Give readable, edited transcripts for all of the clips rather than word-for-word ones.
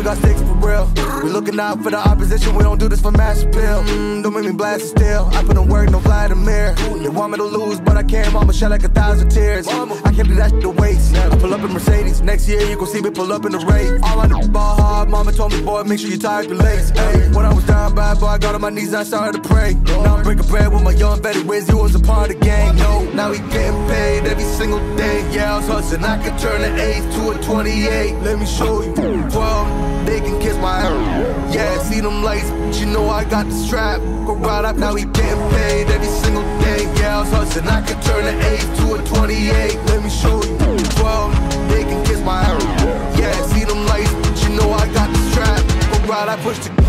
got sticks for real. We looking out for the opposition, we don't do this for mass appeal. Don't make me blast it still. I put in work, no Vladimir. They want me to lose, but I can't. Mama shed like 1,000 tears. I can't do that shit to waste. I pull up in Mercedes. Next year you gon' see me pull up in the race. All I do ball hard. Mama told me, boy, make sure you tie up your legs. Hey, when I was down bad, boy, I got on my knees and I started to pray. Now I'm breaking bread with my young Betty Wiz. You was a part of the gang. No, now we getting paid every single day. Yeah, I was hustling. I could turn an 8 to a 28. Let me show you. 12, they can kiss my ass. Yeah, see them lights, but you know I got the strap. Go right up, now we getting paid every single day. Yeah, I was hustling. I could turn an 8 to a 28. Let me show you. 12, they can kiss my ass. Yeah, see them lights, but you know I got the strap. Go right, I push the.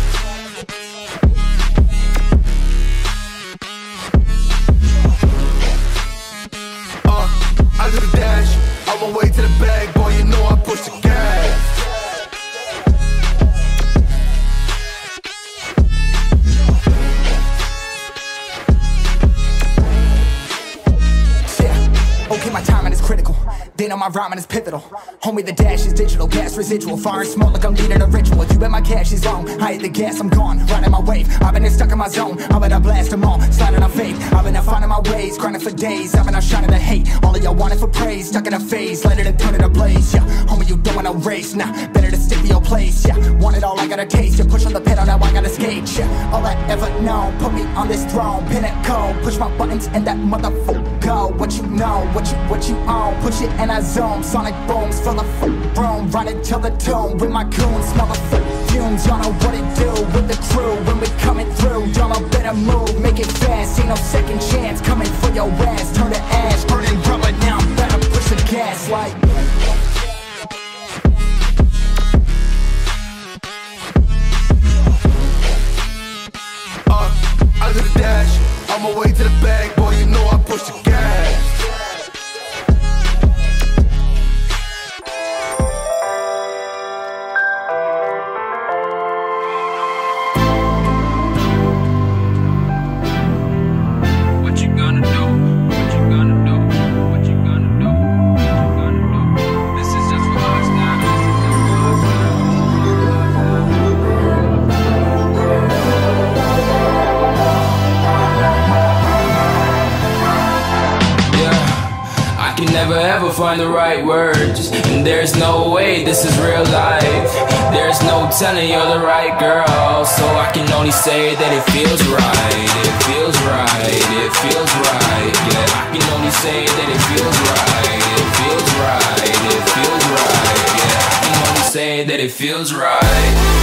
I do the dash, on my way to the bag, boy, you know I push the gas. Yeah, okay, my timing is critical. They know my rhyming is pivotal. Homie, the dash is digital, gas residual. Fire and smoke like I'm leading a ritual. You bet my cash is long. I hit the gas, I'm gone. Riding my wave. I've been stuck in my zone. I bet I blast them all. Sliding on faith. I've been out finding my ways. Grinding for days. I've been out shining the hate. All of y'all wanted for praise. Stuck in a phase. Light it and turn it ablaze. Yeah, homie, you don't want no race. Nah, better to stick to your place. Yeah, want it all, I gotta taste. You push on the pedal, now I gotta skate. Yeah, all I ever known. Put me on this throne. Pinnacle. Push my buttons and that motherfucker go. What you know, what you own. Push it and I zone. Sonic booms full of room, running till the tomb with my goons, smell the fumes. Y'all know what it do with the crew when we coming through. Y'all know better move, make it fast. Ain't no second chance coming for your ass. Turn to ash, burning rubber. Now I'm better push the gas like. I do the dash, on my way to the bag, boy, you know I push the gas. Never ever find the right words, and there's no way this is real life. There's no telling you're the right girl, so I can only say that it feels right. It feels right, it feels right. Yeah, I can only say that it feels right. It feels right, it feels right. Yeah, I can only say that it feels right.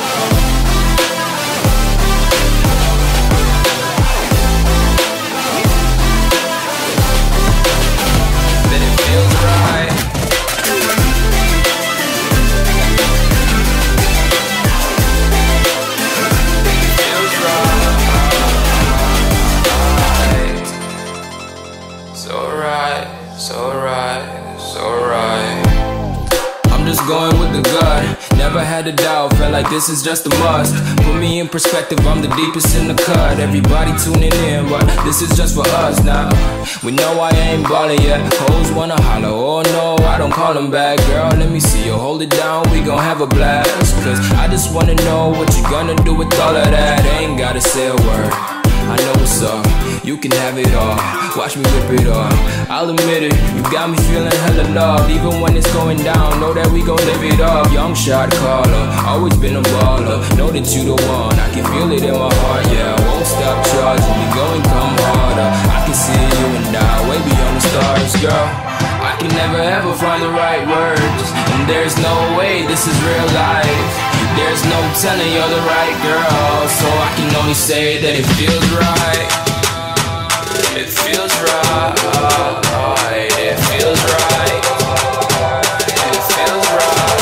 Going with the gut, never had a doubt, felt like this is just a must. Put me in perspective, I'm the deepest in the cut. Everybody tuning in, but this is just for us now. We know I ain't ballin' yet, hoes wanna holler, oh no, I don't call them back. Girl, let me see you hold it down, we gon' have a blast. Cause I just wanna know what you gonna do with all of that. Ain't gotta say a word, I know what's up, you can have it all. Watch me rip it off, I'll admit it, you got me feeling hella loved. Even when it's going down, know that we gon' live it up. Young shot caller, always been a baller. Know that you the one, I can feel it in my heart. Yeah, I won't stop charging, we go and come harder. I can see you and I, way beyond the stars, girl. I can never ever find the right words, and there's no way this is real life. There's no telling you're the right girl, so I can only say that it feels right. It feels right, it feels right, it feels right.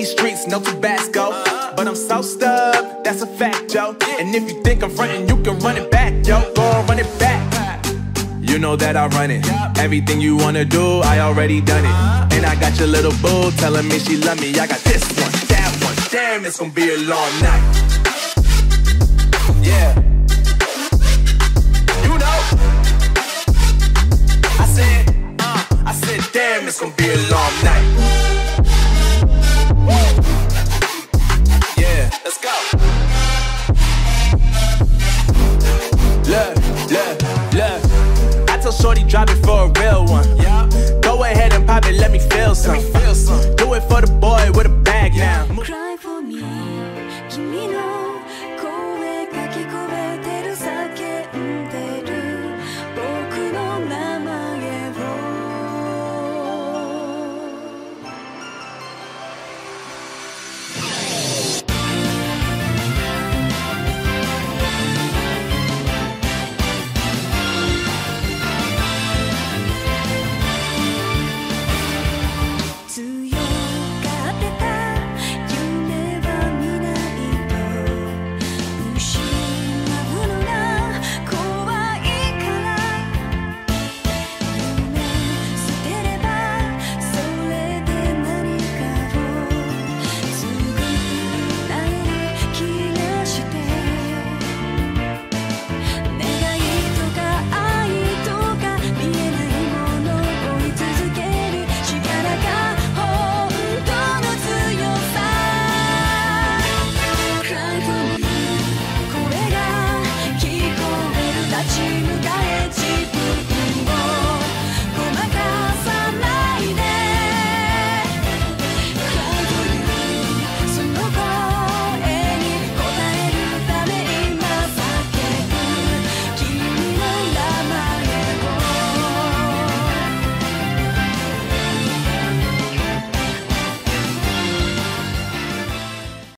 these streets, no Tabasco. But I'm so stubbed, that's a fact, yo. And if you think I'm frontin', you can run it back, yo. Go and run it back. You know that I run it. Everything you wanna do, I already done it. And I got your little boo telling me she love me. I got this one, that one. Damn, it's gonna be a long night. Yeah. You know. I said, damn, it's gonna be a long night. Yeah, let's go. Look. I tell shorty drop it for a real one. Yeah. Go ahead and pop it, let me feel some. Do it for the boy with a